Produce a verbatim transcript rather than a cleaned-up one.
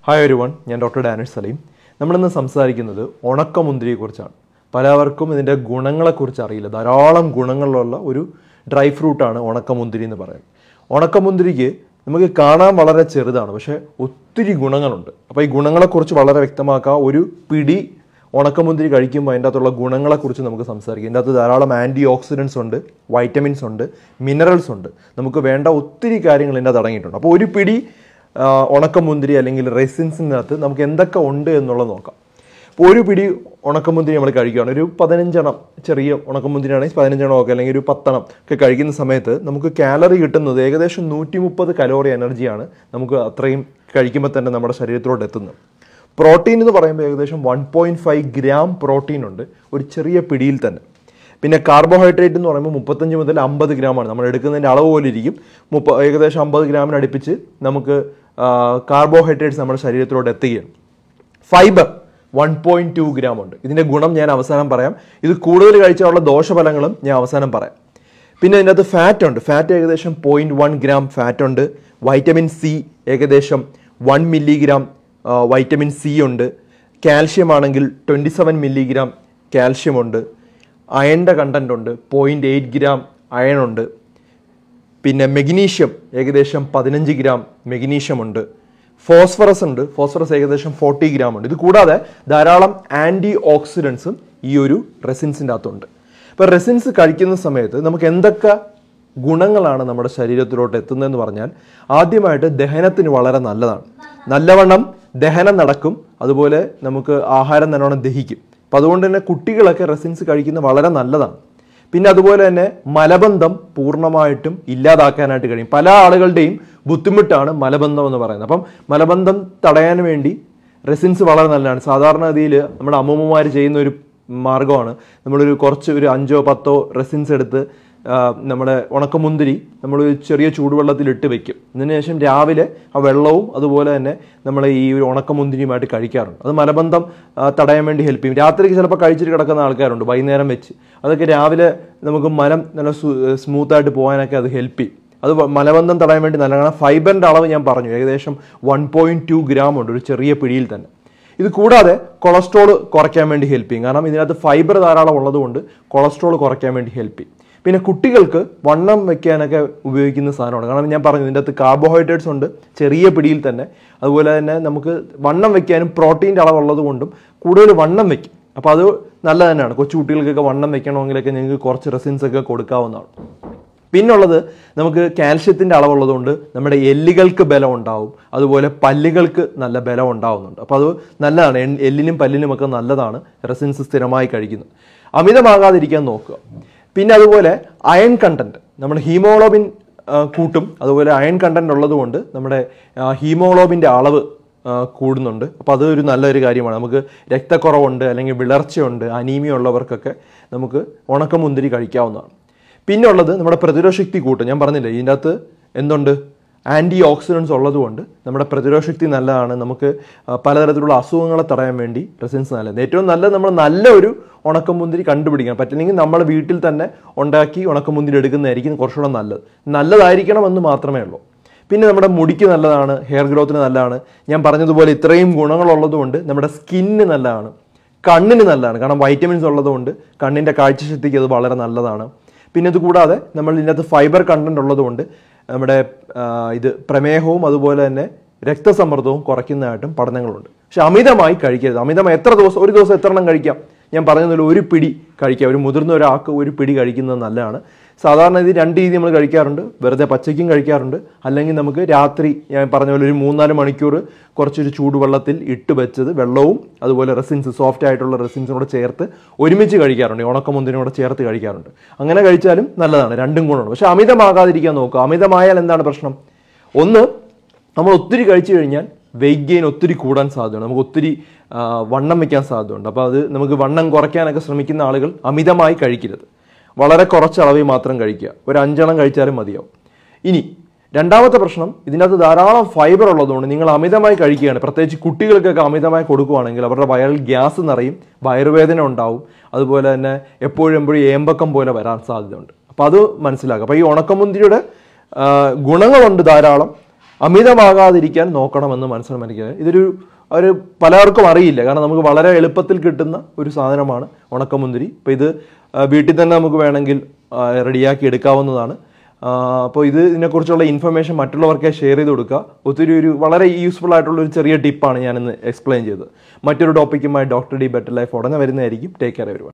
Hi everyone, I am Doctor Danish Salim. We will talk about ഉണക്കമുന്തിരിയെ കുറിച്ചാണ്. പലവർക്കും ഇതിന്റെ ഗുണങ്ങളെക്കുറിച്ച് അറിയില്ല. ധാരാളം ഗുണങ്ങളുള്ള ഒരു ഡ്രൈ ഫ്രൂട്ട് ആണ് ഉണക്കമുന്തിരി എന്ന് പറയുന്നത്. ഉണക്കമുന്തിരിക്ക് നമുക്ക് കാണാൻ വളരെ ചെറുതാണ്, പക്ഷേ ഒത്തിരി ഗുണങ്ങളുണ്ട്. അപ്പോൾ ഈ ഗുണങ്ങളെക്കുറിച്ച് വളരെ വ്യക്തമാക്കുക. ഒരു പിടി ഉണക്കമുന്തിരി കഴിക്കുമ്പോൾ അതിൻ്റെ അകത്തുള്ള ഗുണങ്ങളെക്കുറിച്ച് നമുക്ക് സംസാരിക്കാം. ഇതിൻ്റെ അകത്ത് ധാരാളം ആൻറ്റി ഓക്സിഡൻസ് ഉണ്ട്, വൈറ്റമിൻസ് ഉണ്ട്, മിനറൽസ് ഉണ്ട്. നമുക്ക് വേണ്ട ഒത്തിരി കാര്യങ്ങൾ ഇതിൻ്റെ അകത്ത് അടങ്ങിയിട്ടുണ്ട്. അപ്പോൾ ഒരു പിടി ഉണക്കമുന്തിരി അല്ലെങ്കിൽ റെസിൻസിനകത്ത് നമുക്ക് എന്തൊക്കെ ഉണ്ട് എന്നുള്ളത് നോക്കാം. അപ്പോൾ ഒരു പിടി ഉണക്കമുന്തിരി നമ്മൾ കഴിക്കുകയാണ്. ഒരു പതിനഞ്ചെണ്ണം ചെറിയ ഉണക്കമുന്തിരിയാണെങ്കിൽ പതിനഞ്ചെണ്ണം ഒക്കെ അല്ലെങ്കിൽ ഒരു പത്തെണ്ണം ഒക്കെ കഴിക്കുന്ന സമയത്ത് നമുക്ക് കാലറി കിട്ടുന്നത് ഏകദേശം നൂറ്റി മുപ്പത് കലോറി എനർജിയാണ് നമുക്ക് അത്രയും കഴിക്കുമ്പോൾ തന്നെ നമ്മുടെ ശരീരത്തിലോട്ട് എത്തുന്നത്. പ്രോട്ടീൻ എന്ന് പറയുമ്പോൾ ഏകദേശം one point five gram protein ഉണ്ട് ഒരു ചെറിയ പിടിയിൽ തന്നെ. പിന്നെ കാർബോഹൈഡ്രേറ്റ് എന്ന് പറയുമ്പോൾ മുപ്പത്തഞ്ച് മുതൽ അമ്പത് ഗ്രാമാണ്. നമ്മൾ എടുക്കുന്നതിൻ്റെ അളവ് പോലെ ഇരിക്കും. മുപ്പ ഏകദേശം അമ്പത് ഗ്രാമിന് അടുപ്പിച്ച് നമുക്ക് കാർബോഹൈഡ്രേറ്റ്സ് നമ്മുടെ ശരീരത്തിലോട്ട് എത്തുകയാണ്. Fibre one point two gram ഉണ്ട്. ഇതിൻ്റെ ഗുണം ഞാൻ അവസാനം പറയാം. ഇത് കൂടുതൽ കഴിച്ചാലുള്ള ദോഷഫലങ്ങളും ഞാൻ അവസാനം പറയാം. പിന്നെ ഇതിനകത്ത് ഫാറ്റ് ഉണ്ട്. ഫാറ്റ് ഏകദേശം പോയിൻറ്റ് വൺ ഗ്രാം ഫാറ്റ് ഉണ്ട്. വൈറ്റമിൻ സി ഏകദേശം വൺ മില്ലിഗ്രാം വൈറ്റമിൻ സി ഉണ്ട്. കാൽഷ്യം ആണെങ്കിൽ ട്വൻറ്റി സെവൻ മില്ലിഗ്രാം കാൽഷ്യം ഉണ്ട്. അയണിൻ്റെ കണ്ടന്റ് ഉണ്ട്, പോയിൻറ്റ് എയ്റ്റ് ഗ്രാം അയൺ ഉണ്ട്. പിന്നെ മെഗ്നീഷ്യം ഏകദേശം പതിനഞ്ച് ഗ്രാം മെഗ്നീഷ്യം ഉണ്ട്. ഫോസ്ഫറസ് ഉണ്ട്, ഫോസ്ഫറസ് ഏകദേശം ഫോർട്ടി ഗ്രാം ഉണ്ട്. ഇത് കൂടാതെ ധാരാളം ആൻറ്റി ഓക്സിഡൻസും ഈ ഒരു റെസിൻസിൻ്റെ അകത്തുണ്ട്. ഇപ്പോൾ റെസിൻസ് കഴിക്കുന്ന സമയത്ത് നമുക്ക് എന്തൊക്കെ ഗുണങ്ങളാണ് നമ്മുടെ ശരീരത്തിലോട്ട് എത്തുന്നതെന്ന് പറഞ്ഞാൽ, ആദ്യമായിട്ട് ദഹനത്തിന് വളരെ നല്ലതാണ്. നല്ലവണ്ണം ദഹനം നടക്കും, അതുപോലെ നമുക്ക് ആഹാരം നല്ലോണം ദഹിക്കും. അപ്പോൾ അതുകൊണ്ട് തന്നെ കുട്ടികളൊക്കെ റെസിൻസ് കഴിക്കുന്നത് വളരെ നല്ലതാണ്. പിന്നെ അതുപോലെ തന്നെ മലബന്ധം പൂർണ്ണമായിട്ടും ഇല്ലാതാക്കാനായിട്ട് കഴിയും. പല ആളുകളുടെയും ബുദ്ധിമുട്ടാണ് മലബന്ധം എന്ന് പറയുന്നത്. അപ്പം മലബന്ധം തടയാൻ വേണ്ടി റെസിൻസ് വളരെ നല്ലതാണ്. സാധാരണഗതിയിൽ നമ്മുടെ അമ്മൂമ്മമാർ ചെയ്യുന്ന ഒരു മാർഗ്ഗമാണ്, നമ്മളൊരു കുറച്ച് ഒരു അഞ്ചോ പത്തോ റെസിൻസ് എടുത്ത് നമ്മുടെ ഉണക്കമുന്തിരി നമ്മൾ ചെറിയ ചൂടുവെള്ളത്തിൽ ഇട്ട് വെക്കും. അതിനുശേഷം രാവിലെ ആ വെള്ളവും അതുപോലെ തന്നെ നമ്മൾ ഈ ഒരു ഉണക്കമുന്തിരിയുമായിട്ട് കഴിക്കാറുണ്ട്. അത് മലബന്ധം തടയാൻ വേണ്ടി ഹെൽപ്പ് ചെയ്യും. രാത്രിക്ക് ചിലപ്പോൾ കഴിച്ചിട്ട് കിടക്കുന്ന ആൾക്കാരുണ്ട്, വൈകുന്നേരം വെച്ച്. അതൊക്കെ രാവിലെ നമുക്ക് മലം നല്ല സ്മൂത്തായിട്ട് പോകാനൊക്കെ അത് ഹെൽപ്പ് ചെയ്യും. അത് മലബന്ധം തടയാൻ വേണ്ടി നല്ല. കാരണം ഫൈബറിൻ്റെ അളവ് ഞാൻ പറഞ്ഞു, ഏകദേശം വൺ പോയിൻറ്റ് ടു ഗ്രാം ഉണ്ട് ഒരു ചെറിയ പിടിയിൽ തന്നെ. ഇത് കൂടാതെ കൊളസ്ട്രോൾ കുറയ്ക്കാൻ വേണ്ടി ഹെൽപ്പ് ചെയ്യും. കാരണം ഇതിനകത്ത് ഫൈബർ ധാരാളം ഉള്ളതുകൊണ്ട് കൊളസ്ട്രോൾ കുറയ്ക്കാൻ വേണ്ടി ഹെൽപ്പ് ചെയ്യും. പിന്നെ കുട്ടികൾക്ക് വണ്ണം വെക്കാനൊക്കെ ഉപയോഗിക്കുന്ന സാധനമാണ്. കാരണം ഞാൻ പറഞ്ഞു ഇതിൻ്റെ അകത്ത് കാർബോഹൈഡ്രേറ്റ്സ് ഉണ്ട് ചെറിയ പിടിയിൽ തന്നെ. അതുപോലെ തന്നെ നമുക്ക് വണ്ണം വെക്കാനും പ്രോട്ടീൻ്റെ അളവുള്ളത് കൊണ്ടും കൂടുതൽ വണ്ണം വെക്കും. അപ്പോൾ അത് നല്ല തന്നെയാണ്. കൊച്ചു കുട്ടികൾക്കൊക്കെ വണ്ണം വെക്കണമെങ്കിലൊക്കെ നിങ്ങൾക്ക് കുറച്ച് റെസിൻസ് ഒക്കെ കൊടുക്കാവുന്നതാണ്. പിന്നുള്ളത് നമുക്ക് കാൽഷ്യത്തിൻ്റെ അളവുള്ളതുകൊണ്ട് നമ്മുടെ എല്ലുകൾക്ക് ബലം ഉണ്ടാവും, അതുപോലെ പല്ലുകൾക്ക് നല്ല ബലം ഉണ്ടാവുന്നുണ്ട്. അപ്പോൾ അത് നല്ലതാണ്. എല്ലിനും പല്ലിനുമൊക്കെ നല്ലതാണ് റെസിൻസ് സ്ഥിരമായി കഴിക്കുന്നത്. അമിതമാകാതിരിക്കാൻ നോക്കുക. പിന്നെ അതുപോലെ അയൺ കണ്ടന്റ്, നമ്മുടെ ഹീമോഗ്ലോബിൻ കൂട്ടും. അതുപോലെ അയൺ കണ്ടന്റ് ഉള്ളതുകൊണ്ട് നമ്മുടെ ഹീമോഗ്ലോബിൻ്റെ അളവ് കൂടുന്നുണ്ട്. അപ്പോൾ അതൊരു നല്ലൊരു കാര്യമാണ്. നമുക്ക് രക്തക്കുറവുണ്ട് അല്ലെങ്കിൽ വിളർച്ചയുണ്ട്, അനീമിയ ഉള്ളവർക്കൊക്കെ നമുക്ക് ഉണക്കമുന്തിരി കഴിക്കാവുന്നതാണ്. പിന്നെ ഉള്ളത് നമ്മുടെ പ്രതിരോധശക്തി കൂട്ടും. ഞാൻ പറഞ്ഞില്ലേ ഇതിൻ്റെ അകത്ത് എന്തുണ്ട്, ആൻറ്റി ഓക്സിഡൻസ് ഉള്ളതുകൊണ്ട് നമ്മുടെ പ്രതിരോധശക്തി നല്ലതാണ്. നമുക്ക് പലതരത്തിലുള്ള അസുഖങ്ങളെ തടയാൻ വേണ്ടി റെസിൻസ് നല്ലത്. ഏറ്റവും നല്ലത് നമ്മൾ നല്ല ഒരു ഉണക്കമുന്തിരി കണ്ടുപിടിക്കണം. പറ്റില്ലെങ്കിൽ നമ്മൾ വീട്ടിൽ തന്നെ ഉണ്ടാക്കി ഉണക്കമുന്തിരി എടുക്കുന്നതായിരിക്കും കുറച്ചുകൂടെ നല്ലത്. നല്ലതായിരിക്കണമെന്ന് മാത്രമേ ഉള്ളൂ. പിന്നെ നമ്മുടെ മുടിക്ക് നല്ലതാണ്, ഹെയർ ഗ്രോത്തിന് നല്ലതാണ്. ഞാൻ പറഞ്ഞതുപോലെ ഇത്രയും ഗുണങ്ങളുള്ളതുകൊണ്ട് നമ്മുടെ സ്കിന്നിന് നല്ലതാണ്, കണ്ണിന് നല്ലതാണ്. കാരണം വൈറ്റമിൻസ് ഉള്ളതുകൊണ്ട് കണ്ണിൻ്റെ കാഴ്ചശക്തിക്ക് അത് വളരെ നല്ലതാണ്. പിന്നെ ഇത് കൂടാതെ നമ്മൾ ഇതിനകത്ത് ഫൈബർ കണ്ടന്റ് ഉള്ളതുകൊണ്ട് നമ്മുടെ ഇത് പ്രമേഹവും അതുപോലെ തന്നെ രക്തസമ്മർദ്ദവും കുറയ്ക്കുന്നതായിട്ടും പഠനങ്ങളുണ്ട്. പക്ഷെ അമിതമായി കഴിക്കരുത്. അമിതമായി എത്ര ദിവസം, ഒരു ദിവസം എത്ര എണ്ണം കഴിക്കാം? ഞാൻ പറഞ്ഞതുപോലെ ഒരു പിടി കഴിക്കാം. ഒരു മുതിർന്ന ഒരാൾക്ക് ഒരു പിടി കഴിക്കുന്നത് നല്ലതാണ്. സാധാരണ ഇത് രണ്ട് രീതി നമ്മൾ കഴിക്കാറുണ്ട്. വെറുതെ പച്ചയ്ക്കും കഴിക്കാറുണ്ട്, അല്ലെങ്കിൽ നമുക്ക് രാത്രി ഞാൻ പറഞ്ഞ പോലെ ഒരു മൂന്നാല് മണിക്കൂർ കുറച്ചൊരു ചൂടുവെള്ളത്തിൽ ഇട്ട് വെച്ചത് വെള്ളവും അതുപോലെ റെസിൻസ്, സോഫ്റ്റ് ആയിട്ടുള്ള റെസിൻസും കൂടെ ചേർത്ത് ഒരുമിച്ച് കഴിക്കാറുണ്ട്. ഉണക്കമുന്തിരിനോടെ ചേർത്ത് കഴിക്കാറുണ്ട്. അങ്ങനെ കഴിച്ചാലും നല്ലതാണ്, രണ്ടും ഗുണമാണ്. പക്ഷെ അമിതമാകാതിരിക്കാൻ നോക്കുക. അമിതമായാൽ എന്താണ് പ്രശ്നം? ഒന്ന്, നമ്മൾ ഒത്തിരി കഴിച്ചു കഴിഞ്ഞാൽ വെയിറ്റ് ഗെയിൻ ഒത്തിരി കൂടാൻ സാധ്യതയുണ്ട്. നമുക്ക് ഒത്തിരി വണ്ണം വയ്ക്കാൻ സാധ്യതയുണ്ട്. അപ്പോൾ അത് നമുക്ക് വണ്ണം കുറയ്ക്കാനൊക്കെ ശ്രമിക്കുന്ന ആളുകൾ അമിതമായി കഴിക്കരുത്. വളരെ കുറച്ച് അളവിൽ മാത്രം കഴിക്കുക. ഒരു അഞ്ചെണ്ണം കഴിച്ചാലും മതിയാവും. ഇനി രണ്ടാമത്തെ പ്രശ്നം, ഇതിനകത്ത് ധാരാളം ഫൈബർ ഉള്ളതുകൊണ്ട് നിങ്ങൾ അമിതമായി കഴിക്കുകയാണ്, പ്രത്യേകിച്ച് കുട്ടികൾക്കൊക്കെ അമിതമായി കൊടുക്കുകയാണെങ്കിൽ അവരുടെ വയറിൽ ഗ്യാസ് നിറയും, വയറുവേദന ഉണ്ടാവും, അതുപോലെ തന്നെ എപ്പോഴും എപ്പോഴും ഏമ്പക്കം പോലെ വരാൻ സാധ്യതയുണ്ട്. അപ്പോൾ അത് മനസ്സിലാക്കുക. അപ്പോൾ ഈ ഉണക്കമുന്തിരിയുടെ ഗുണങ്ങളുണ്ട് ധാരാളം, അമിതമാകാതിരിക്കാൻ നോക്കണമെന്ന് മനസ്സിലാക്കുക. ഇതൊരു ഒരു പലർക്കും അറിയില്ല, കാരണം നമുക്ക് വളരെ എളുപ്പത്തിൽ കിട്ടുന്ന ഒരു സാധനമാണ് ഉണക്കമുന്തിരി. അപ്പോൾ ഇത് വീട്ടിൽ തന്നെ നമുക്ക് വേണമെങ്കിൽ റെഡിയാക്കി എടുക്കാവുന്നതാണ്. അപ്പോൾ ഇത് ഇതിനെക്കുറിച്ചുള്ള ഇൻഫർമേഷൻ മറ്റുള്ളവർക്ക് ഷെയർ ചെയ്ത് കൊടുക്കുക. ഒത്തിരി ഒരു വളരെ യൂസ്ഫുൾ ആയിട്ടുള്ള ഒരു ചെറിയ ടിപ്പാണ് ഞാനിന്ന് എക്സ്പ്ലെയിൻ ചെയ്തത്. മറ്റൊരു ടോപ്പിക്കുമായി ഡോക്ടർ ഡി ബെറ്റർ ലൈഫ് ഉടനെ വരുന്നതായിരിക്കും. Take care everyone.